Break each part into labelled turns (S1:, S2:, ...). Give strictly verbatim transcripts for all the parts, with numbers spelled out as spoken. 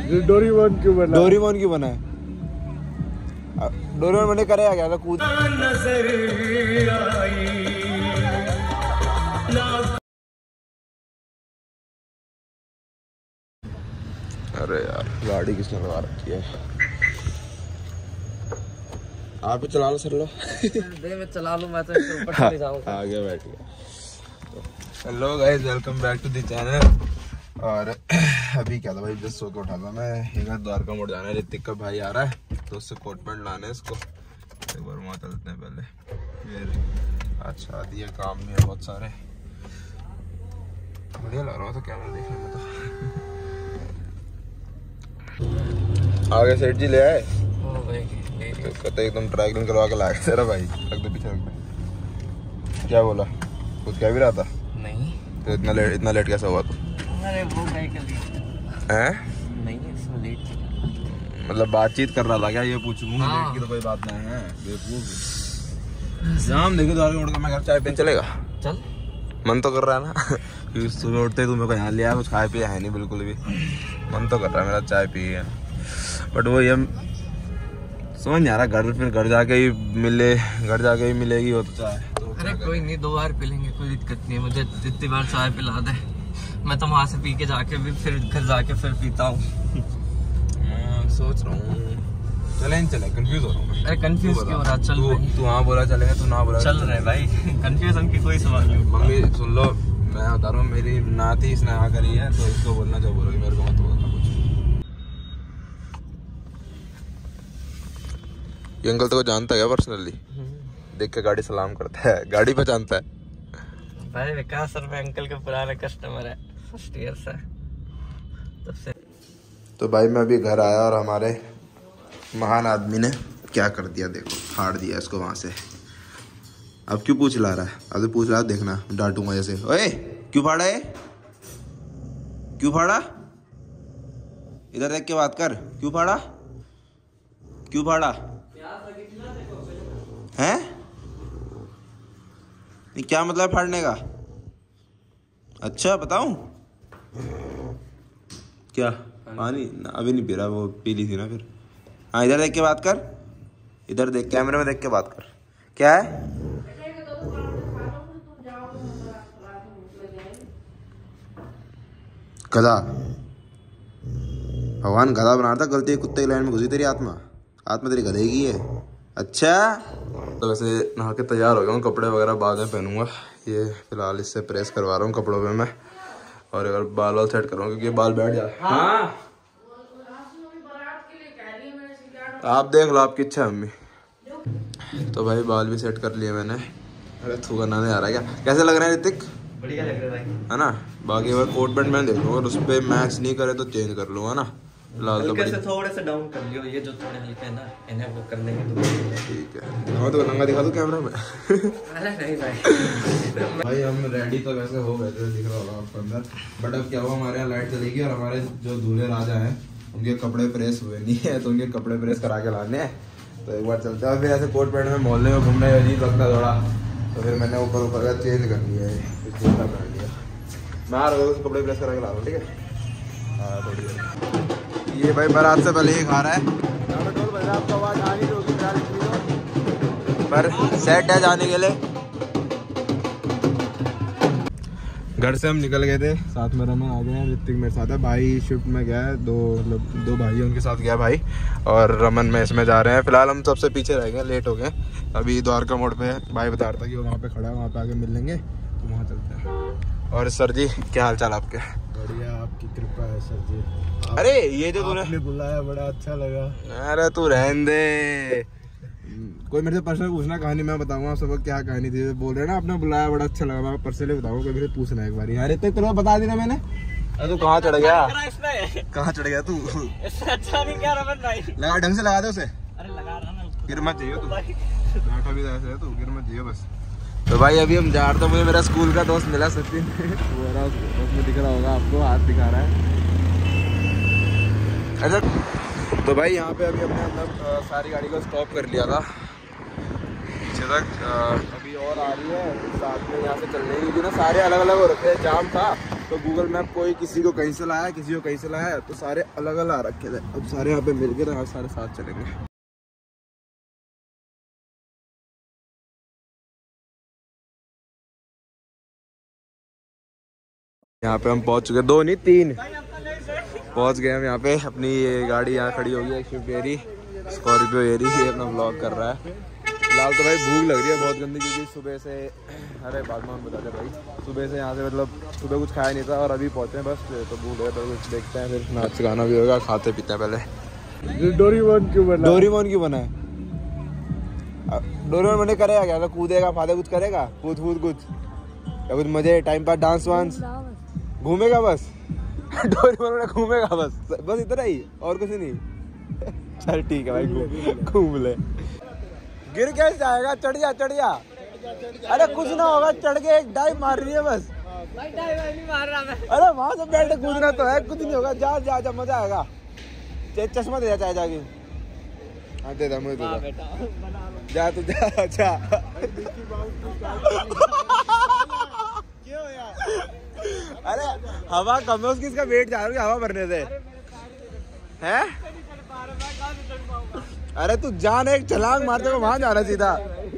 S1: Doraemon क्यों बना?
S2: Doraemon क्यों बना है? डोरेमोन बने करे आ गया था कूद। अरे यार गाड़ी किसने लगा रखी है? आप ही चला लो सर लो।
S3: दे मैं चला लूं, मैं तो इसके ऊपर चले जाऊंगा।
S2: आगे बैठ गया। Hello guys, welcome back to the channel. और अभी क्या था भाई, जस्ट सो के उठा था मैं। एक द्वारका मोड़ जाना है, ऋतिक का भाई आ रहा है तो उससे कोट पैंट लाना है इसको। एक बार वहाँ चलते हैं पहले, फिर आज शादी है, काम भी है बहुत सारे। बढ़िया लग रहा था कैमरा देखने में तो। आगे सेठ जी ले आए तो कहते एकदम ट्रैकिंग करवा के लाए तेरा भाई। रख दो पीछे, रख दो। क्या बोला? कुछ कह भी रहा था?
S3: नहीं।
S2: तो इतना लेट इतना लेट कैसा हुआ तू?
S3: अरे वो भाई का लेट
S2: हैं?
S3: नहीं है, इसमें लेट
S2: मतलब बातचीत कर रहा था क्या? ये पूछूं।
S3: हाँ।
S2: लेट की तो कोई बात नहीं है। बेवकूफ जाम देखो द्वारका मोड़ का। मैं घर चाय पीने चलेगा?
S3: चल।
S2: मन तो कर रहा है ना क्योंकि सुबह उठते ही तू मेरे को यहाँ लिया, कुछ खाए पिए है नहीं बिल्कुल भी। मन तो कर रहा है मेरा चाय पिए, बट वो ये समझ नहीं आ रहा। घर फिर घर जाके ही मिले, घर जाके ही मिलेगी वो तो चाय तो।
S3: अरे कोई नहीं, दो बार पी लेंगे, कोई दिक्कत नहीं है। मुझे जितनी बार चाय पिला दे, मैं तो वहाँ से पी के जाके भी फिर घर जाके फिर पीता हूँ।
S2: सोच रहा हूँ चले नहीं चले, कंफ्यूज हो रहा हूँ।
S3: अरे कंफ्यूज क्यों हो रहा? चल
S2: तू तू हाँ बोला चलेगा, तू ना बोला
S3: चल रहे भाई। कंफ्यूजन की कोई सवाल नहीं।
S2: मम्मी सुन लो, मैं बता रहा हूँ, मेरी नाती इसने हाँ करी है तो इसको बोलना जो बोलोगे, मेरे को मत बोलना कुछ। ये अंकल तो जानता है क्या पर्सनली? देख के गाड़ी सलाम करता है, गाड़ी पहचानता है
S3: भाई। विकास सर में अंकल के पुराने कस्टमर है, फर्स्ट ईयर से तब से।
S2: तो भाई मैं अभी घर आया और हमारे महान आदमी ने क्या कर दिया देखो, फाड़ दिया इसको वहां से। अब क्यों पूछ ला रहा है? अब तो पूछ रहा है, देखना डांटूंगा जैसे। ओए क्यों फाड़ा है? क्यों फाड़ा? इधर देख के बात कर। क्यों फाड़ा? क्यों फाड़ा हैं? क्या मतलब फाड़ने का? अच्छा बताऊं क्या? पानी अभी नहीं पी रहा, वो पी ली थी ना फिर। हाँ इधर देख के बात कर, इधर देख, कैमरे में देख के बात कर। क्या है? गधा, भगवान गधा बना रहा था, गलती कुत्ते की लाइन में घुसी तेरी आत्मा। आत्मा तेरी गधे की है। अच्छा तो वैसे नहा के तैयार हो गया हूँ, कपड़े वगैरह बाद में पहनूंगा। ये फिलहाल इससे प्रेस करवा रहा हूँ कपड़ों पे मैं, और अगर बाल वाल सेट करूँगा क्योंकि बाल बैठ जाए। हाँ आप देख लो, आपकी इच्छा है मम्मी। तो भाई बाल भी सेट कर लिए मैंने। अरे थूका ना नहीं आ रहा क्या? कैसे लग रहा है ऋतिक?
S3: बढ़िया लग रहा है भाई,
S2: है ना? बाकी अगर कोट पैंट मैं देख लूँगा और उस पर मैच नहीं करे तो चेंज कर लूँगा ना। फिलहाल तो
S3: हल्के से थोड़े से डाउन कर लियो, ये जो थोड़े हल्के हैं ना, इन्हें वो कर लेंगे तो
S2: ठीक है। दिखाओ तो, नंगा दिखा दो कैमरा में।
S3: अरे नहीं भाई।
S2: भाई हम रेडी तो वैसे हो गए थे, दिख रहा होगा आपको अंदर। बट अब क्या हुआ, हमारे यहाँ लाइट चली गई और हमारे जो दूल्हे राजा हैं उनके कपड़े प्रेस हुए नहीं है, तो उनके कपड़े प्रेस करा के लाने हैं। तो एक बार चलते हैं। फिर ऐसे कोट पैंट में मोहल्ले में घूमने अजीब लगता है थोड़ा, तो फिर मैंने ऊपर ऊपर का चेंज कर लिया है, जूता पहन लिया। मैं आ रहा हूँ कपड़े प्रेस करा के ला रहा हूँ, ठीक है? हाँ थोड़ी देर। ये भाई बारात से पहले ही खा रहा है, आपको आवाज आ रही होगी पर सेट है जाने के लिए। घर से हम निकल गए थे, साथ में रमन आ गए हैं, ऋतिक मेरे साथ है, भाई शिफ्ट में गया है, दो मतलब दो भाई उनके साथ गया भाई, और रमन में इसमें जा रहे हैं। फिलहाल हम सबसे पीछे रह गए, लेट हो गए। अभी द्वारका मोड़ पे भाई बता रहा था कि वो वहाँ पे खड़ा है, वहाँ पे आके मिल लेंगे, तो वहाँ चलते हैं। और सर जी क्या हाल चाल आपके?
S1: बढ़िया, आपकी कृपा है सर जी।
S2: अरे ये जो तूने
S1: बुलाया बड़ा अच्छा लगा।
S2: अरे तू रहने दे, कोई मेरे से पर्सनल पूछना कहानी, मैं बताऊंगा सब क्या कहानी थी। बोल रहे ना आपने बुलाया बड़ा अच्छा लगा, मैं पर्सनली बताऊंगा, कोई मेरे से पूछना एक बार। यार इतने तुरंत बता देना मैंने। अरे तू कहाँ चढ़ गया? कहाँ चढ़ गया तू?
S3: अच्छा नहीं क्या रमन भाई?
S2: लगा ढंग से लगा दे उसे।
S3: अरे लगा रहा ना,
S2: गिर मत जाइयो तू, बैठा भी ऐसे है तू, गिर मत जाइयो बस। तो भाई अभी हम जा रहे थे, मुझे मेरा स्कूल का दोस्त मिला सचिन, वो उसमें दिख रहा होगा आपको, हाथ दिखा रहा है। अच्छा तो भाई यहाँ पे अभी हमने मतलब सारी गाड़ी को स्टॉप कर लिया था पीछे तक। अभी और आ रही है साथ में यहाँ से चलने की, ना सारे अलग अलग हो रखे हैं, जाम था तो गूगल मैप कोई किसी को कहीं से लाया, किसी को कहीं से लाया, तो सारे अलग अलग आ रखे थे। अब सारे यहाँ पे मिल गए तो सारे साथ चलेंगे। यहाँ पे हम पहुंच चुके, दो नहीं तीन पहुंच गए हम यहाँ पे। अपनी ये गाड़ी यहाँ खड़ी होगी है, स्विफ्ट एरी, स्कॉर्पियो एरी, ये अपना व्लॉग कर रहा है। फिलहाल तो भाई भूख लग रही है बहुत गंदी, क्योंकि सुबह से, अरे बाद में हम बताते भाई, सुबह से यहाँ से मतलब सुबह कुछ खाया नहीं था और अभी पहुँचे बस, तो भूख लगे तो कुछ देखते हैं, फिर नाच गाना भी होगा, खाते पीते हैं पहले।
S1: डोरीमोन क्यों बना?
S2: डोरीमोन क्यों बना है? डोरीमोन बने करेगा क्या? तो कूदेगा फादे कुछ करेगा, कूद कूद कुछ या कुछ मजे, टाइम पास, डांस वांस, घूमेगा बस। डोरीमोन घूमेगा बस, बस इतना ही और कुछ नहीं। चल ठीक है भाई, घूम ले। गिर कैसे जाएगा? चढ़ जा चढ़ जा। अरे कुछ ना होगा, चढ़ के एक डाइव मार रही है बस। नहीं मार रहा मैं। अरे वहां से बैठ कूदना तो है, कुछ नहीं होगा, जा जा जा, मजा आएगा। चश्मा दे चाहे जाके। हाँ दे दे मुझे, दे दे। जा तू जा जा। क्यों यार? अरे हवा कम है उसकी, इसका वेट जा रहा है, हवा भरने से है। अरे तू जान, एक छलांग मारते को वहां जाना सीधा।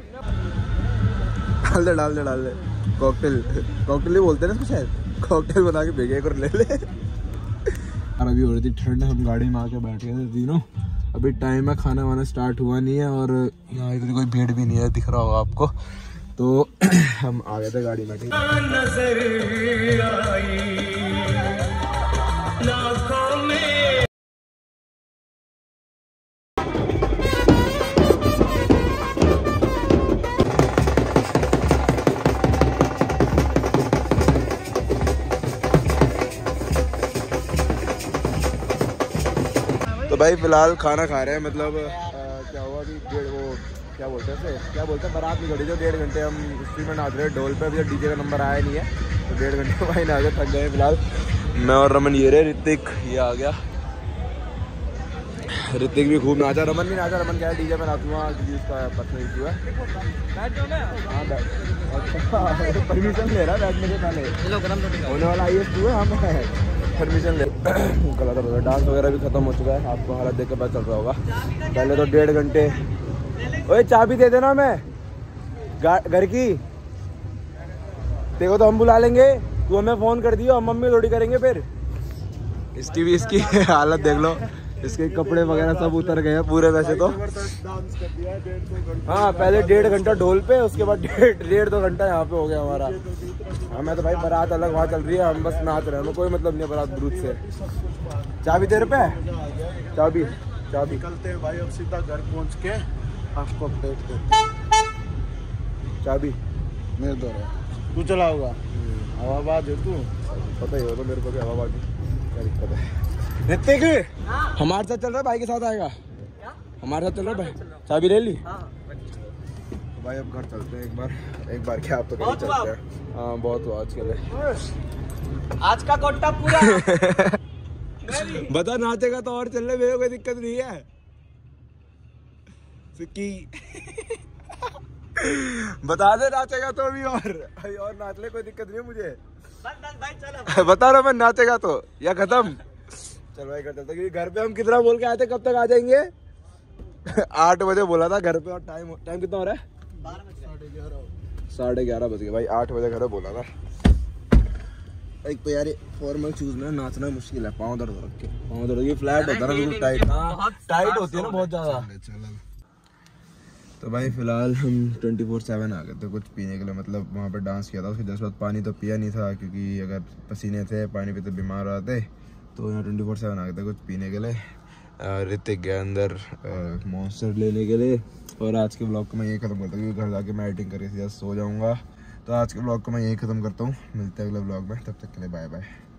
S2: डाल दे डाल दे डाल दे। कॉकटेल, कॉकटेल ही बोलते हैं ना इसको शायद, कॉकटेल बना के भेजे एक और ले ले। और अभी हो रही थी ठंड, हम गाड़ी में आके बैठ गए थे तीनों। अभी टाइम है, खाना वाना स्टार्ट हुआ नहीं है और यहाँ इधर कोई भीड़ भी नहीं है, दिख रहा होगा आपको। तो हम आ गए थे गाड़ी में। ठीक तो भाई फिलहाल खाना खा रहे हैं, मतलब आ, क्या हुआ कि डेढ़ वो क्या बोलते हैं क्या बोलते हैं बारात निकली, जो डेढ़ घंटे हम उसी में नाच रहे हैं ढोल पे। अभी डीजे का नंबर आया नहीं है, तो डेढ़ घंटे भाई ना आगे थक गए। फिलहाल मैं और रमन ये रहे, ऋतिक ये आ गया। ऋतिक भी खूब नाचा, रमन भी नाचा। रमन क्या है डीजे में नाचूंगा क्योंकि उसका पर्सनल इशू है। हाँ बैठ, परमिशन ले रहा है बैठने से पहले, होने वाला आई एस टू है, हम परमिशन ले। गलत हो गया, डांस वगैरह भी खत्म हो चुका है, आपको हालत देख के पता चल रहा होगा। पहले तो डेढ़ घंटे। ओए चाबी दे देना मैं घर की, देखो तो हम बुला लेंगे, तू हमें फोन कर दियो, हम मम्मी थोड़ी करेंगे फिर। इसकी भी इसकी हालत देख लो, इसके कपड़े वगैरह सब उतर गए हैं पूरे वैसे तो। हाँ पहले डेढ़ घंटा ढोल पे, उसके बाद डेढ़ डेढ़ दो घंटा यहाँ पे हो गया हमारा। हमें तो भाई बारात अलग वहाँ चल रही है, हम बस नाच रहे हैं, हमें कोई मतलब नहीं है बारात ब्रूद से। चाबी तेरे पे? चाबी चाबी
S1: निकलते हैं भाई, अब सीधा घर पहुँच के आपको अपडेट देते।
S2: चाबी
S1: मेरे दो तू चलाओगा, हवाबाज है तू,
S2: पता ही हो तो मेरे को भी हवाबाजी क्या दिक्कत है। ऋतिक हमारे साथ चल रहा है, भाई के साथ आएगा? हमारे साथ चल रहा है भाई, चाबी ले ली? तो भाई अब घर चलते हैं एक बार, एक बार क्या आप तो घर चलते हैं। हाँ बहुत हुआ आज के लिए,
S3: आज का कोटा पूरा।
S2: बता नाचेगा तो और चलने में कोई दिक्कत नहीं है। सिक्की बता दे नाचेगा तो भी और और नाच ले, कोई दिक्कत नहीं है मुझे।
S3: भाई चलो
S2: बता रहा मैं, नाचेगा तो या खत्म। चल भाई घर चलते, क्योंकि घर पे हम कितना बोल के आए थे, कब तक आ जाएंगे? आठ बजे बोला था घर पे, और टाइम टाइम कितना हो रहा है? साढ़े ग्यारह बज गए भाई, आठ बजे घर बोला था। एक तो यार फॉर्मल शूज में नाचना मुश्किल है, पाँव दर्द रख के, पाँव दर्द ये फ्लैट होता है ना बिल्कुल टाइट, टाइट होती है ना बहुत ज्यादा। तो भाई फिलहाल हम ट्वेंटी फोर सेवन आ गए थे कुछ पीने के लिए, मतलब वहाँ पे डांस किया था, उसके दस बाद पानी तो पिया नहीं था, क्योंकि अगर पसीने थे पानी पीते बीमार हो जाते। तो यहाँ ट्वेंटी फोर सेवन आ गए थे कुछ पीने के लिए। ऋतिक गया अंदर मॉन्स्टर लेने के लिए। और आज के ब्लॉग को मैं यही ख़त्म करता हूँ, क्योंकि घर जाके मैं एडिटिंग करके सीधा सो जाऊँगा। तो आज के ब्लॉग को मैं यही ख़त्म करता हूँ, मिलते हैं अगले ब्लॉग में, तब तक के लिए बाय बाय।